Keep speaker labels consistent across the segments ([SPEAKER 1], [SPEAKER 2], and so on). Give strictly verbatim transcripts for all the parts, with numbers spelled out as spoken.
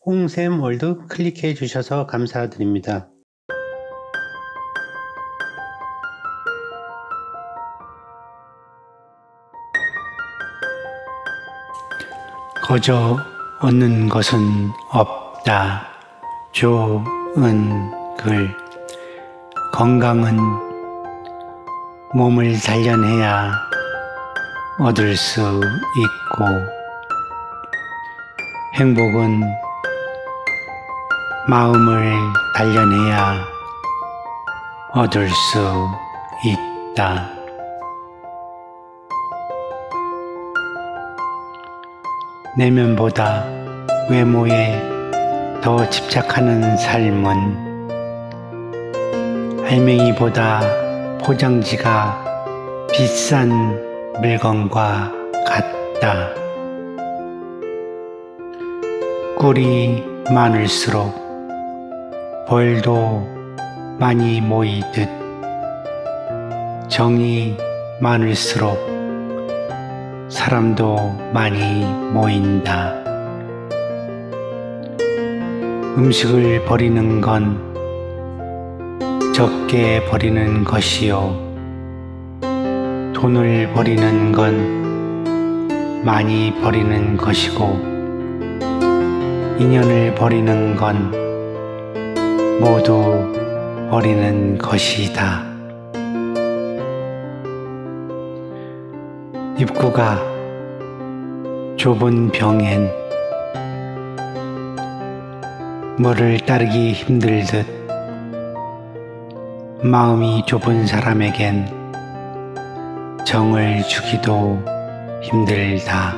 [SPEAKER 1] 홍샘 월드 클릭해 주셔서 감사드립니다. 거저 얻는 것은 없다. 조은글. 건강은 몸을 단련해야 얻을 수 있고, 행복은 마음을 단련해야 얻을 수 있다. 내면보다 외모에 더 집착하는 삶은 알맹이보다 포장지가 비싼 물건과 같다. 꿀이 많을수록 벌도 많이 모이듯 정이 많을수록 사람도 많이 모인다. 음식을 버리는 건 적게 버리는 것이요, 돈을 버리는 건 많이 버리는 것이고, 인연을 버리는 건 모두 버리는 것이다. 입구가 좁은 병엔 물을 따르기 힘들듯 마음이 좁은 사람에겐 정을 주기도 힘들다.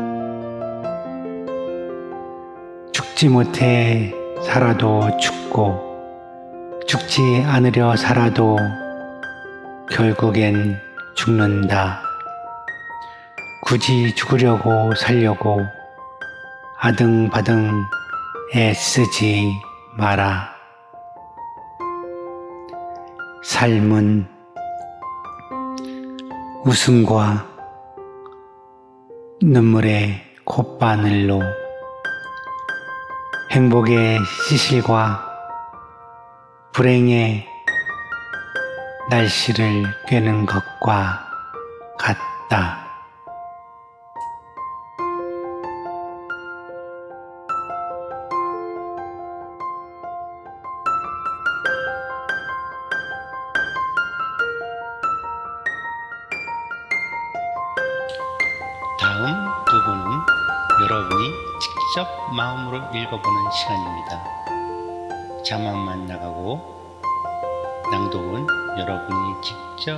[SPEAKER 1] 죽지 못해 살아도 죽고, 죽지 않으려 살아도 결국엔 죽는다. 굳이 죽으려고 살려고 아등바등 애쓰지 마라. 삶은 웃음과 눈물의 콧바늘로, 행복의 시실과 불행의 날씨를 꿰는 것과 같다. 다음 부분은 여러분이 직접 마음으로 읽어보는 시간입니다. 자막만 나가고 낭독은 여러분이 직접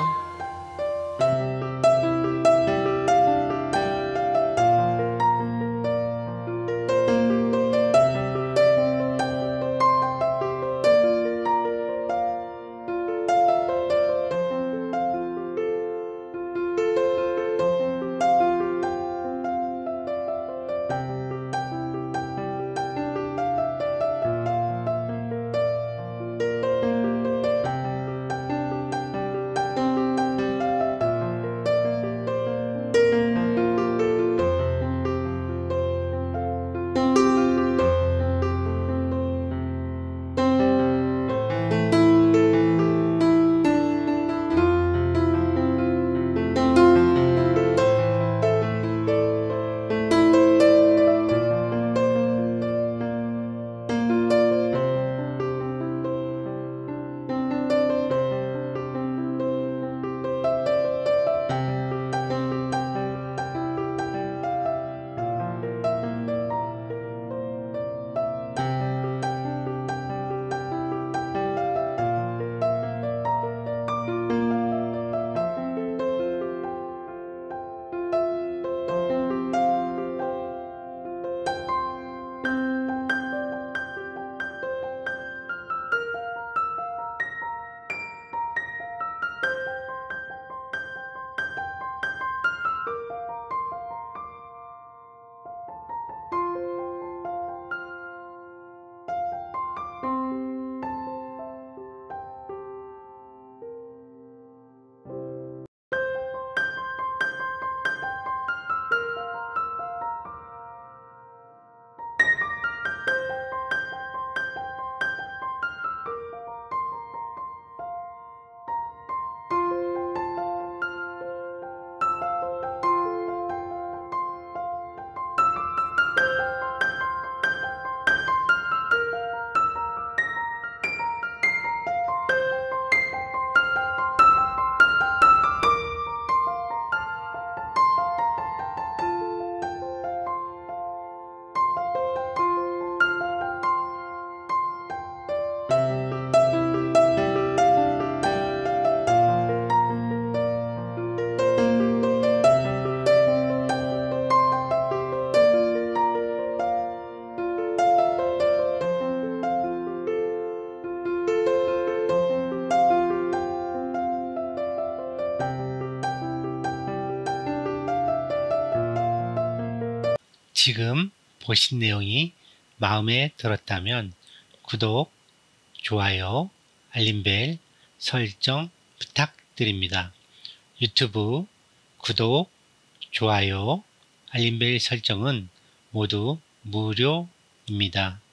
[SPEAKER 1] 지금 보신 내용이 마음에 들었다면 구독, 좋아요, 알림벨 설정 부탁드립니다. 유튜브 구독, 좋아요, 알림벨 설정은 모두 무료입니다.